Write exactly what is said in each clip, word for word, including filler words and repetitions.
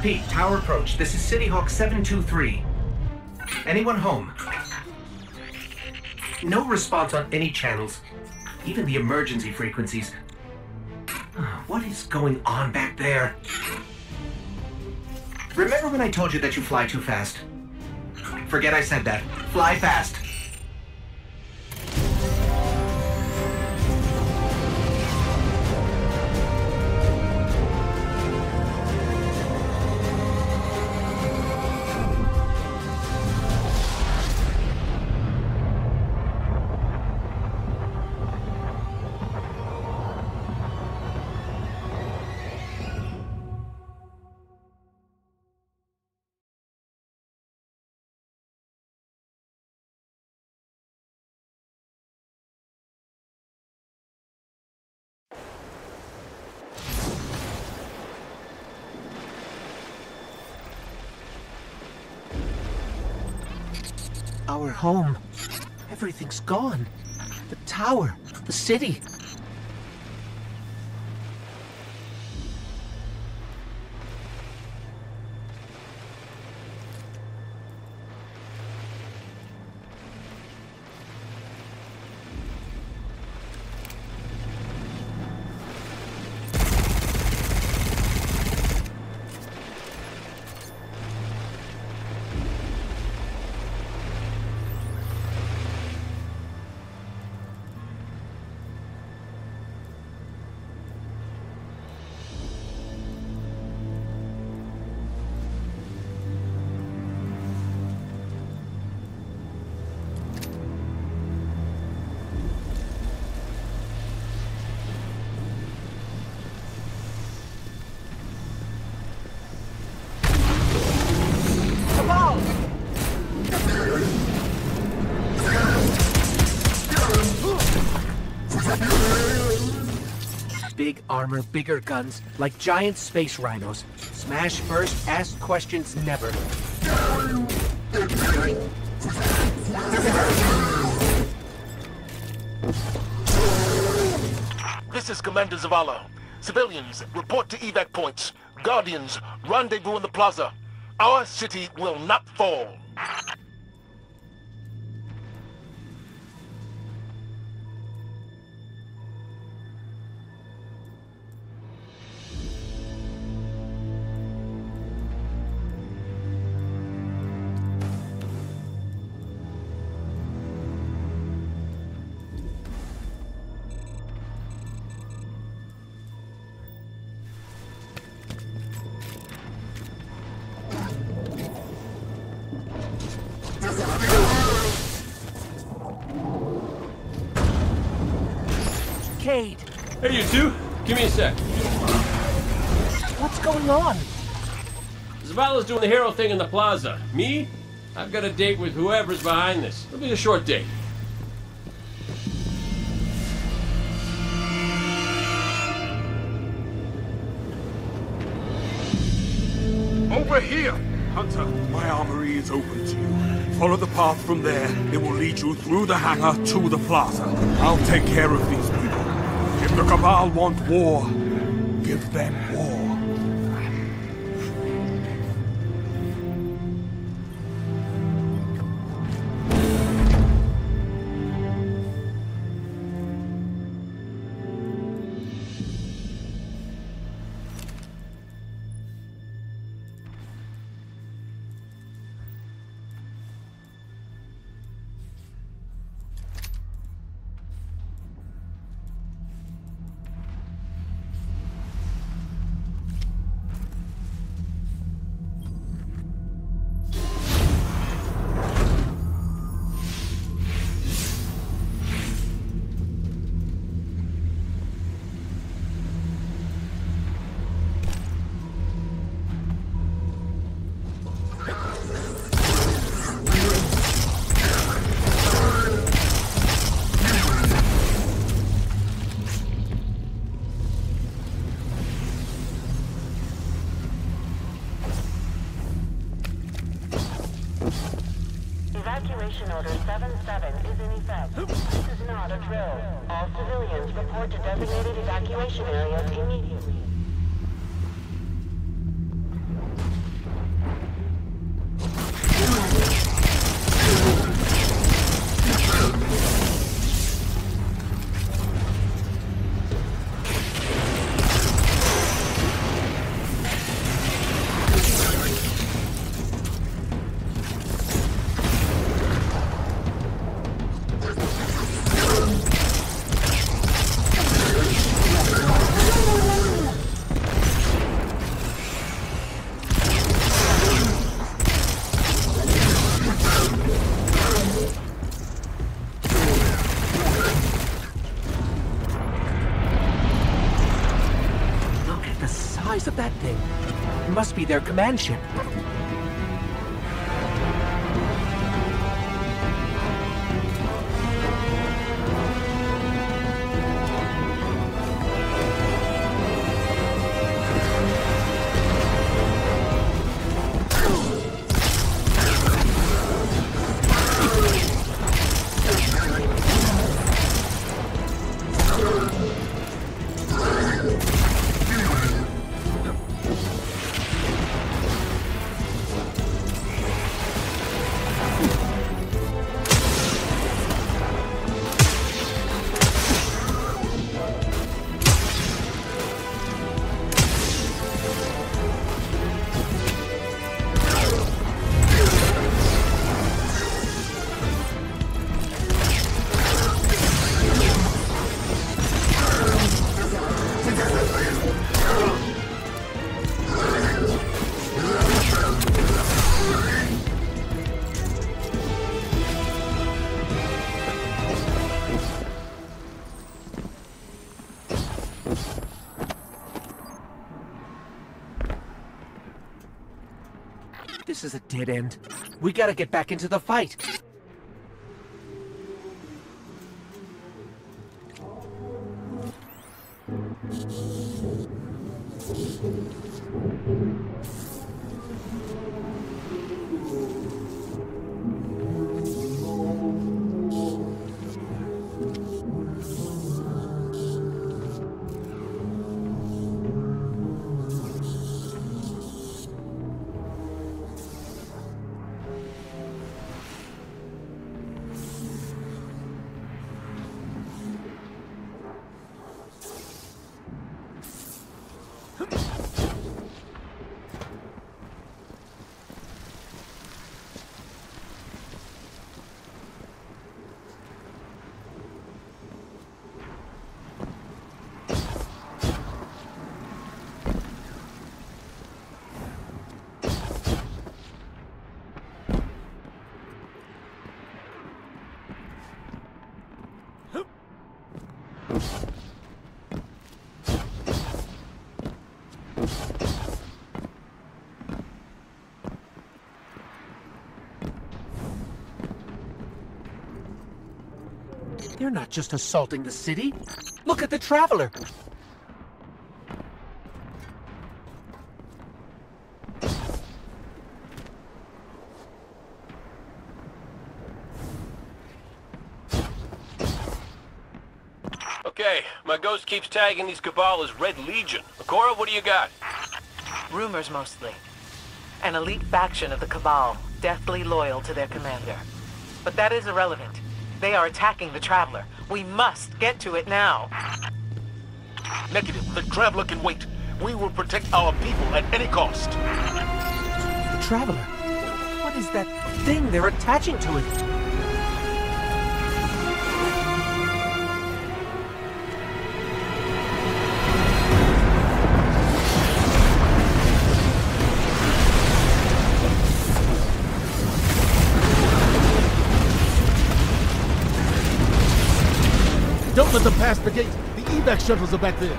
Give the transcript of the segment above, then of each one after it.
Repeat, tower approach. This is City Hawk seven two three. Anyone home? No response on any channels, even the emergency frequencies. What is going on back there? Remember when I told you that you fly too fast? Forget I said that. Fly fast. Our home. Everything's gone. The tower, the city. Big armor, bigger guns, like giant space rhinos. Smash first, ask questions never. This is Commander Zavala. Civilians, report to evac points. Guardians, rendezvous in the plaza. Our city will not fall. Cade! Hey, you two! Give me a sec. What's going on? Zavala's doing the hero thing in the plaza. Me? I've got a date with whoever's behind this. It'll be a short date. Over here! Hunter, my armory is open to you. Follow the path from there. It will lead you through the hangar to the plaza. I'll take care of these people. If the Cabal want war, give them war. Evacuation order seven seven is in effect. This is not a drill. All civilians report to designated evacuation areas immediately. size of that thing. It must be their command ship. This is a dead end. We gotta get back into the fight. They're not just assaulting the city. Look at the Traveler. Okay, my ghost keeps tagging these Cabal as Red Legion. Akora, what do you got? Rumors mostly. An elite faction of the Cabal, deathly loyal to their commander. But that is irrelevant. They are attacking the Traveler. We must get to it now. Negative. The Traveler can wait. We will protect our people at any cost. The Traveler? What is that thing they're attaching to it? Don't let them pass the gate. The evac shuttles are back there.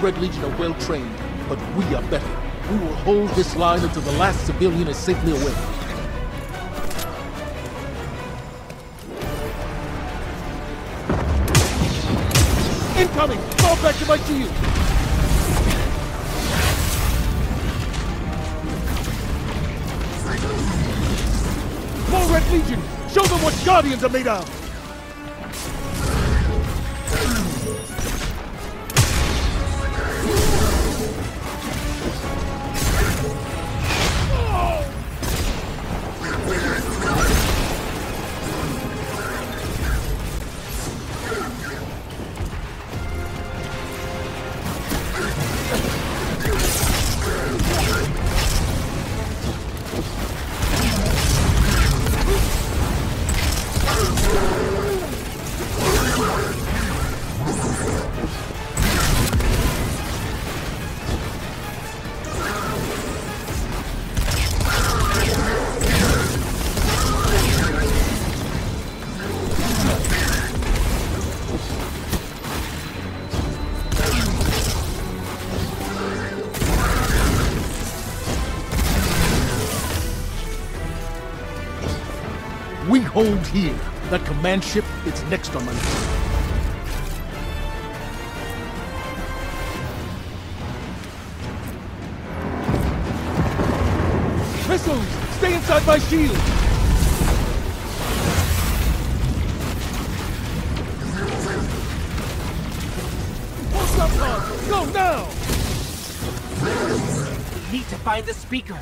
Red Legion are well trained, but we are better. We will hold this line until the last civilian is safely away. Incoming! Fall back to my shield! More Red Legion! Show them what Guardians are made of! We hold here. That command ship is next on my list. Missiles! Stay inside my shield! What's up, Monty? Go now! We need to find the speaker.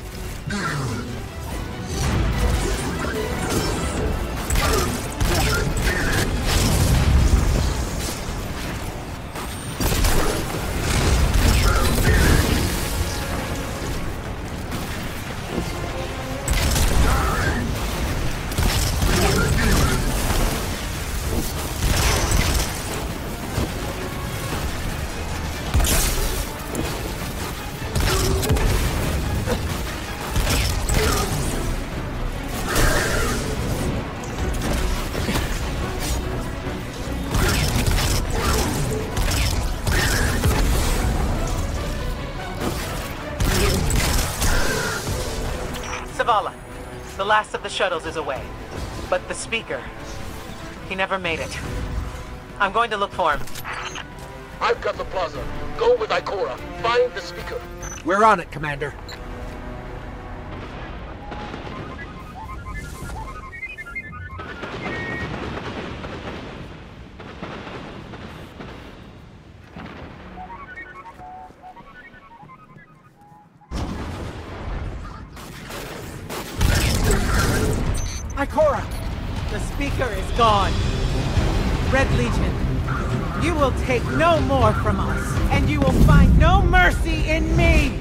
The last of the shuttles is away. But the speaker, he never made it. I'm going to look for him. I've got the plaza. Go with Ikora. Find the speaker. We're on it, Commander. Ikora! The speaker is gone. Red Legion, you will take no more from us, and you will find no mercy in me!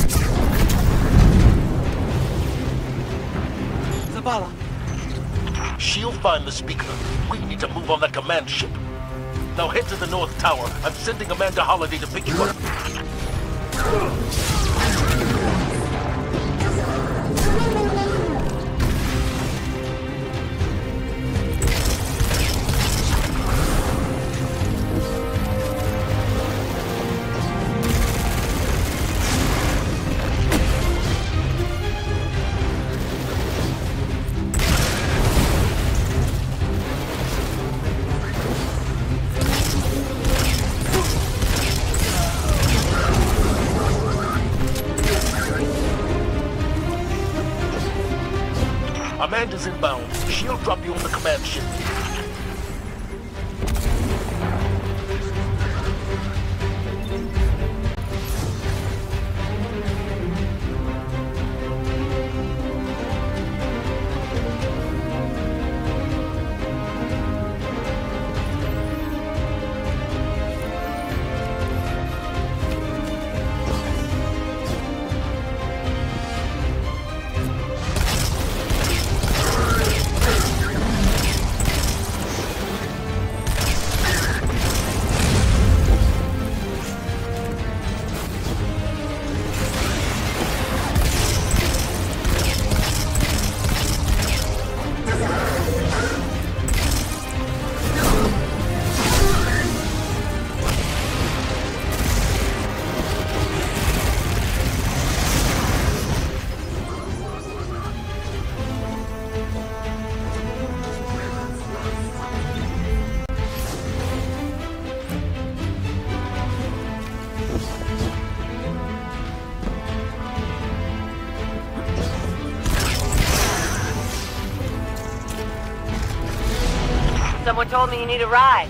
Zavala. She'll find the speaker. We need to move on that command ship. Now head to the North Tower. I'm sending Amanda Holiday to pick you up. Amanda's inbound. She'll drop you on the command ship. Someone told me you need a ride.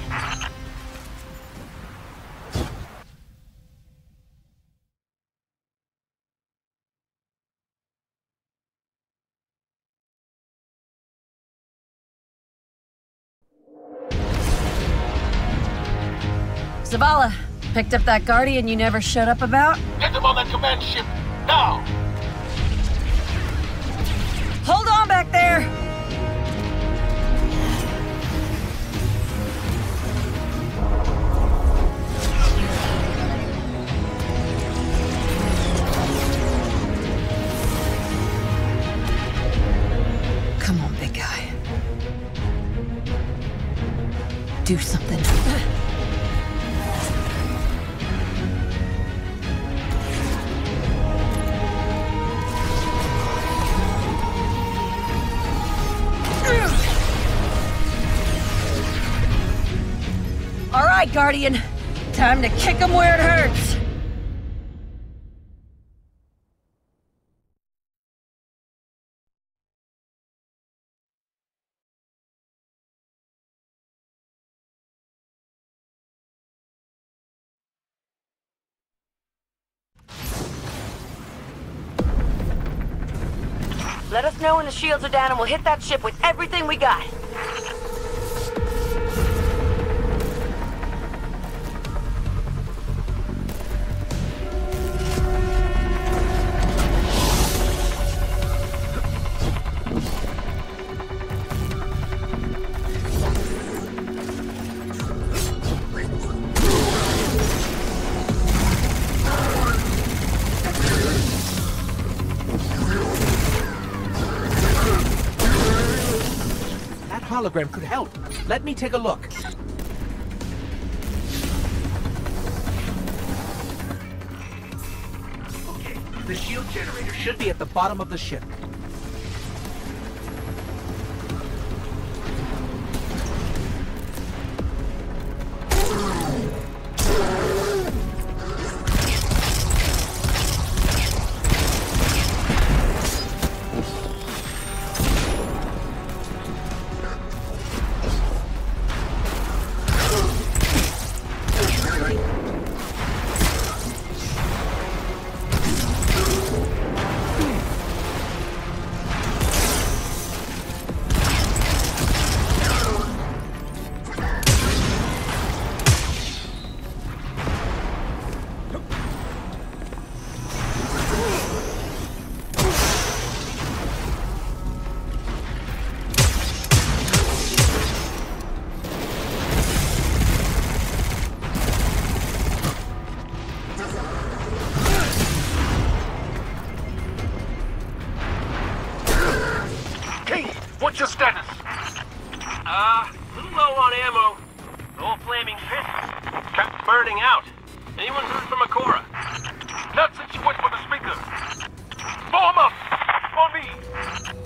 Zavala, picked up that Guardian you never showed up about? Get them on that command ship, now! Hold on back there! Come on, big guy. Do something. All right, Guardian. Time to kick him where it hurts. Let us know when the shields are down and we'll hit that ship with everything we got. Hologram could help. Let me take a look. Okay, the shield generator should be at the bottom of the ship. What's your status? Uh, a little low on ammo. Old flaming fist. Kept burning out. Anyone heard from Akora? Not since she went for the speaker. Form up! On me!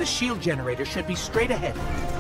the shield generator should be straight ahead.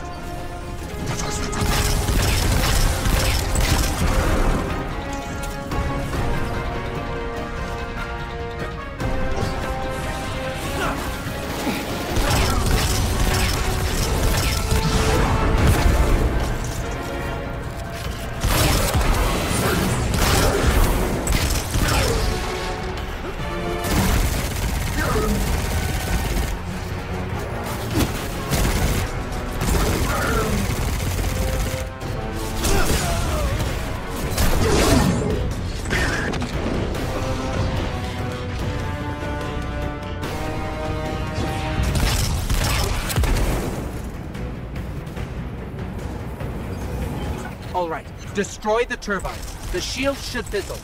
All right, destroy the turbines. The shield should fizzle.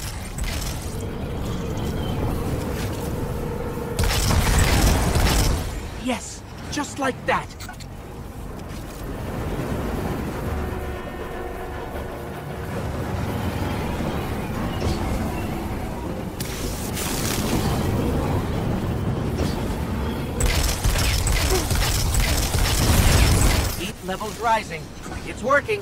Yes, just like that. Heat levels rising. It's working.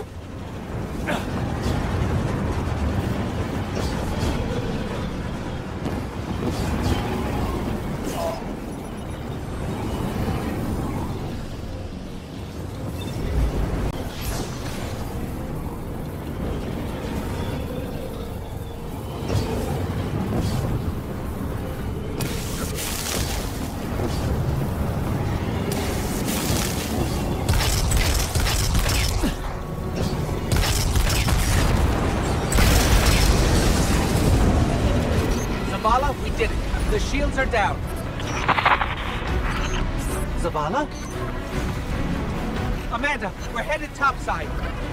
Zavala, we did it. The shields are down. Zavala? Amanda, we're headed topside.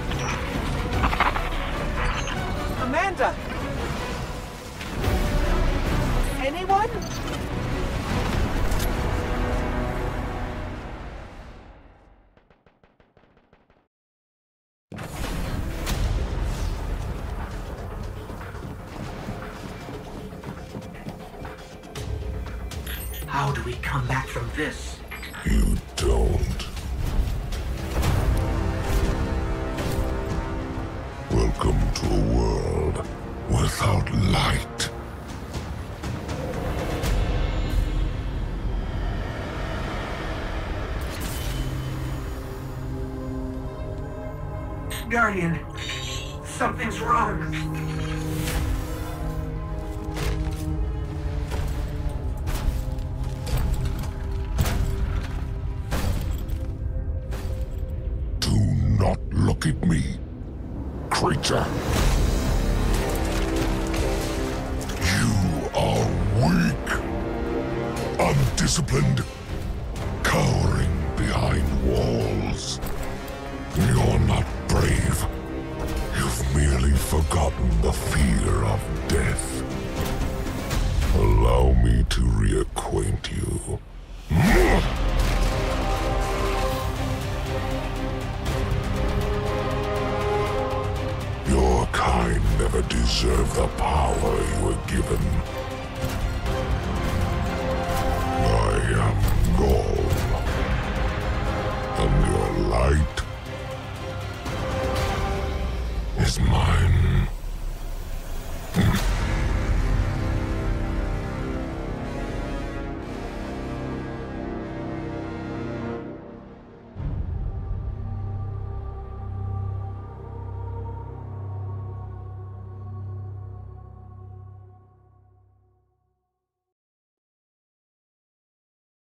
Amanda! Anyone? How do we come back from this? You don't. Welcome to a world without light. Guardian, something's wrong. Look at me, creature. You are weak, undisciplined, cowering behind walls. You're not brave. You've merely forgotten the fear of death. Allow me to reacquaint you. Your kind never deserved the power you were given.